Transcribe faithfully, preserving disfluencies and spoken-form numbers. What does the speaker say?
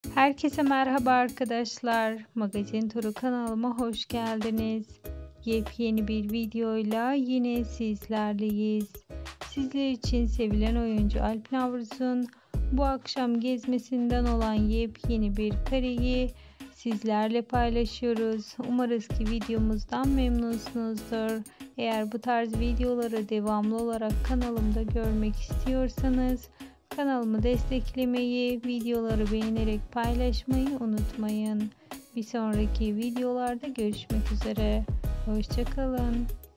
Herkese merhaba arkadaşlar. Magazin Turu kanalıma hoş geldiniz. Yepyeni bir videoyla yine sizlerleyiz. Sizler için sevilen oyuncu Alp Navruz'un bu akşam gezmesinden olan yepyeni bir kareyi sizlerle paylaşıyoruz. Umarız ki videomuzdan memnunsunuzdur. Eğer bu tarz videoları devamlı olarak kanalımda görmek istiyorsanız kanalımı desteklemeyi, videoları beğenerek paylaşmayı unutmayın. Bir sonraki videolarda görüşmek üzere. Hoşça kalın.